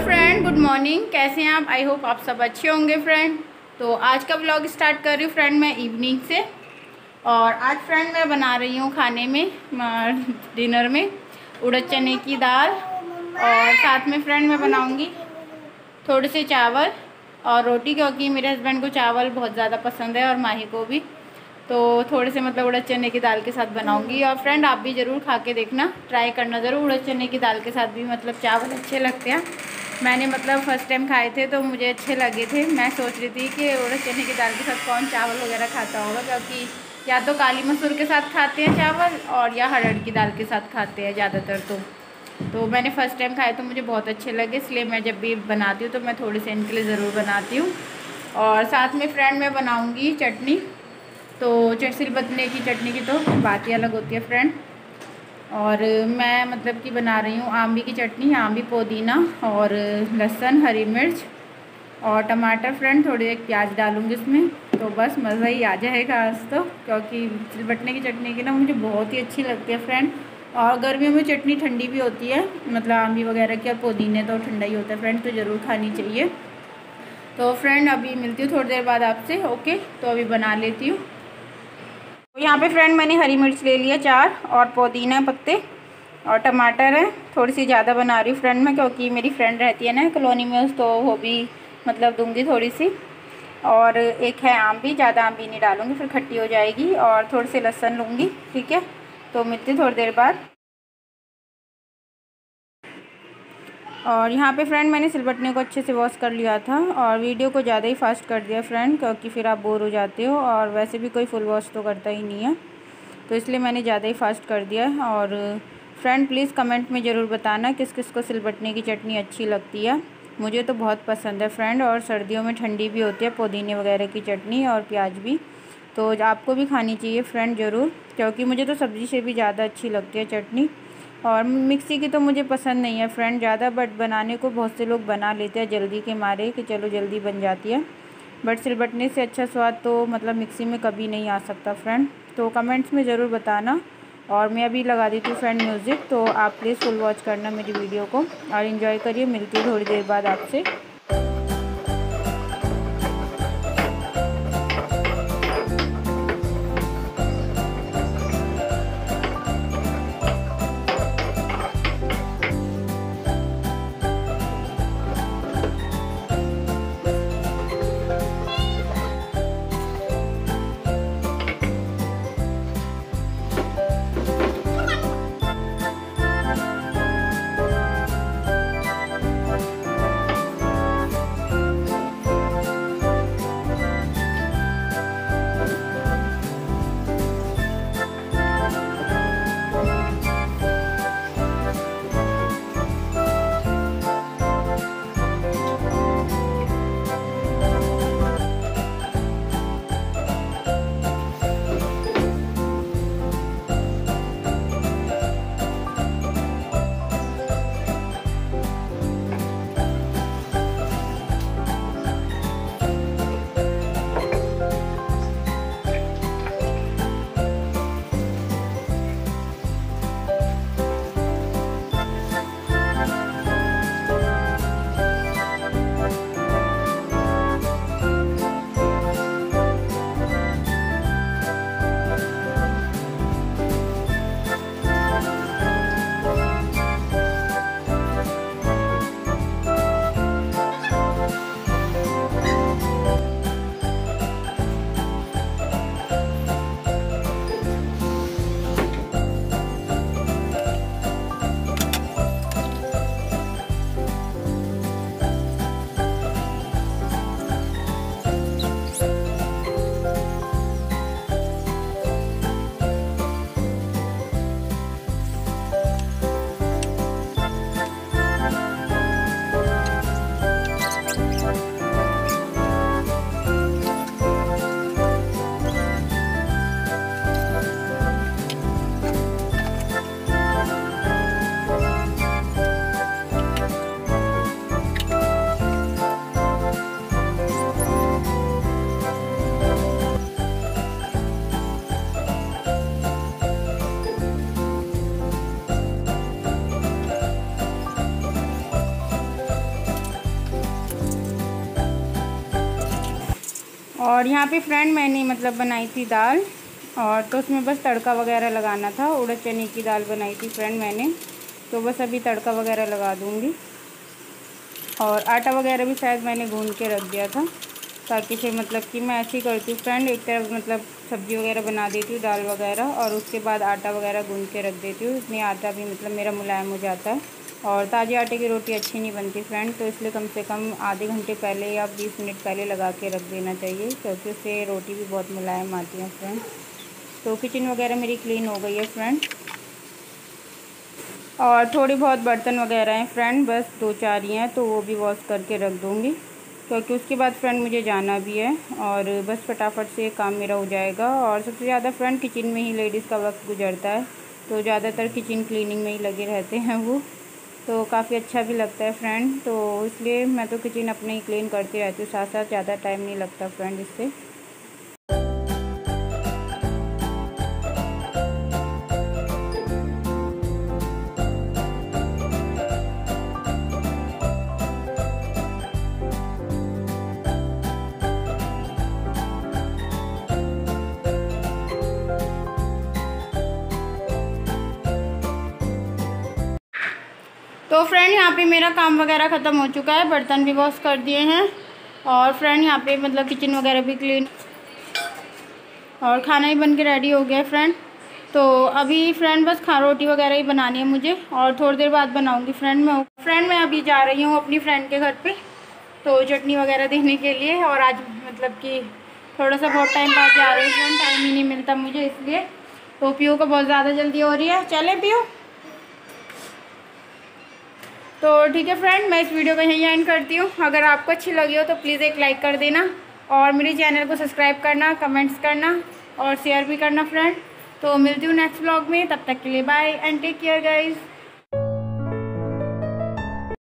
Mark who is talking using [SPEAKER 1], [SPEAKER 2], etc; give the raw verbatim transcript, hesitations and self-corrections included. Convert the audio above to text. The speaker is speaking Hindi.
[SPEAKER 1] Friend, good morning. कैसे हैं आप? आई होप आप सब अच्छे होंगे फ्रेंड। तो आज का व्लॉग स्टार्ट कर रही हूँ फ्रेंड मैं इवनिंग से। और आज फ्रेंड मैं बना रही हूँ खाने में डिनर में उड़द चने की दाल, और साथ में फ्रेंड मैं बनाऊँगी थोड़े से चावल और रोटी, क्योंकि मेरे हस्बैंड को चावल बहुत ज़्यादा पसंद है और माही को भी। तो थोड़े से मतलब उड़द चने की दाल के साथ बनाऊंगी। और फ्रेंड आप भी ज़रूर खा के देखना, ट्राई करना ज़रूर। उड़द चने की दाल के साथ भी मतलब चावल अच्छे लगते हैं। मैंने मतलब फ़र्स्ट टाइम खाए थे तो मुझे अच्छे लगे थे। मैं सोच रही थी कि उड़द चने की दाल के साथ कौन चावल वगैरह खाता होगा, क्योंकि या तो काली मसूर के साथ खाते हैं चावल और या हरड़ की दाल के साथ खाते हैं ज़्यादातर। तो तो मैंने फ़र्स्ट टाइम खाए तो मुझे बहुत अच्छे लगे, इसलिए मैं जब भी बनाती हूँ तो मैं थोड़े से इनके लिए ज़रूर बनाती हूँ। और साथ में फ्रेंड मैं बनाऊँगी चटनी। तो सिलबत्ते की चटनी की तो बात ही अलग होती है फ्रेंड। और मैं मतलब कि बना रही हूँ आंबी की चटनी, आंबी, पुदीना और लहसुन, हरी मिर्च और टमाटर फ्रेंड, थोड़े एक प्याज डालूँगी इसमें। तो बस मज़ा ही आ जाएगा आज तो, क्योंकि सिलबत्ते की चटनी की ना मुझे बहुत ही अच्छी लगती है फ्रेंड। और गर्मियों में चटनी ठंडी भी होती है, मतलब आंबी वगैरह की, और पुदीने तो ठंडा ही होता है फ्रेंड, तो ज़रूर खानी चाहिए। तो फ्रेंड अभी मिलती हूँ थोड़ी देर बाद आपसे। ओके, तो अभी बना लेती हूँ। यहाँ पे फ्रेंड मैंने हरी मिर्च ले लिया चार, और पुदीना पत्ते और टमाटर है। थोड़ी सी ज़्यादा बना रही हूँ फ्रेंड मैं, क्योंकि मेरी फ्रेंड रहती है ना कॉलोनी में, तो वो भी मतलब दूंगी थोड़ी सी। और एक है आंबी, ज़्यादा आंबी नहीं डालूँगी फिर खट्टी हो जाएगी। और थोड़े से लहसुन लूँगी, ठीक है। तो मिलती थोड़ी देर बाद। और यहाँ पे फ्रेंड मैंने सिलबट्टे को अच्छे से वॉश कर लिया था, और वीडियो को ज़्यादा ही फास्ट कर दिया फ्रेंड, क्योंकि फिर आप बोर हो जाते हो, और वैसे भी कोई फुल वॉश तो करता ही नहीं है, तो इसलिए मैंने ज़्यादा ही फास्ट कर दिया। और फ्रेंड प्लीज़ कमेंट में ज़रूर बताना किस किस को सिलबट्टे की चटनी अच्छी लगती है। मुझे तो बहुत पसंद है फ्रेंड, और सर्दियों में ठंडी भी होती है पुदीने वगैरह की चटनी, और प्याज भी। तो आपको भी खानी चाहिए फ्रेंड ज़रूर, क्योंकि मुझे तो सब्ज़ी से भी ज़्यादा अच्छी लगती है चटनी। और मिक्सी की तो मुझे पसंद नहीं है फ्रेंड ज़्यादा, बट बनाने को बहुत से लोग बना लेते हैं जल्दी के मारे कि चलो जल्दी बन जाती है। बट सिलबट्टे से अच्छा स्वाद तो मतलब मिक्सी में कभी नहीं आ सकता फ्रेंड। तो कमेंट्स में ज़रूर बताना। और मैं अभी लगा देती हूँ फ्रेंड म्यूज़िक, तो आप प्लीज़ फुल वॉच करना मेरी वीडियो को और इन्जॉय करिए। मिलती है थोड़ी देर बाद आपसे। और यहाँ पे फ्रेंड मैंने मतलब बनाई थी दाल, और तो उसमें बस तड़का वगैरह लगाना था। उड़द चने की दाल बनाई थी फ्रेंड मैंने, तो बस अभी तड़का वगैरह लगा दूँगी। और आटा वगैरह भी शायद मैंने गूँध के रख दिया था, ताकि फिर मतलब कि मैं ऐसे ही करती हूँ फ्रेंड, एक तरफ मतलब सब्ज़ी वगैरह बना देती हूँ दाल वगैरह, और उसके बाद आटा वगैरह गूँध के रख देती हूँ। इसमें आटा भी मतलब मेरा मुलायम हो जाता है। और ताज़े आटे की रोटी अच्छी नहीं बनती फ्रेंड, तो इसलिए कम से कम आधे घंटे पहले या बीस मिनट पहले लगा के रख देना चाहिए, क्योंकि उससे रोटी भी बहुत मुलायम आती है फ्रेंड। तो किचन वगैरह मेरी क्लीन हो गई है फ्रेंड, और थोड़ी बहुत बर्तन वगैरह हैं फ्रेंड, बस दो चार ही हैं, तो वो भी वॉश करके रख दूँगी, क्योंकि उसके बाद फ्रेंड मुझे जाना भी है, और बस फटाफट से काम मेरा हो जाएगा। और सबसे ज़्यादा फ्रेंड किचन में ही लेडीज़ का वक्त गुजरता है, तो ज़्यादातर किचन क्लीनिंग में ही लगे रहते हैं वो, तो काफ़ी अच्छा भी लगता है फ्रेंड। तो इसलिए मैं तो किचन अपने ही क्लीन करती रहती हूँ, साथ साथ ज़्यादा टाइम नहीं लगता फ्रेंड इससे। तो फ्रेंड यहाँ पे मेरा काम वगैरह ख़त्म हो चुका है, बर्तन भी वॉश कर दिए हैं, और फ्रेंड यहाँ पे मतलब किचन वगैरह भी क्लीन, और खाना ही बन के रेडी हो गया है फ्रेंड। तो अभी फ्रेंड बस खा रोटी वगैरह ही बनानी है मुझे, और थोड़ी देर बाद बनाऊँगी फ्रेंड मैं। फ्रेंड मैं अभी जा रही हूँ अपनी फ्रेंड के घर पर, तो चटनी वगैरह देने के लिए, और आज मतलब कि थोड़ा सा बहुत टाइम बाद जा रही हूँ फ्रेंड, टाइम ही नहीं मिलता मुझे इसलिए। तो पीयू को बहुत ज़्यादा जल्दी हो रही है, चले पीयू। तो ठीक है फ्रेंड, मैं इस वीडियो को यहीं एंड करती हूँ। अगर आपको अच्छी लगी हो तो प्लीज़ एक लाइक कर देना, और मेरे चैनल को सब्सक्राइब करना, कमेंट्स करना और शेयर भी करना फ्रेंड। तो मिलती हूँ नेक्स्ट व्लॉग में, तब तक के लिए bye and take care guys.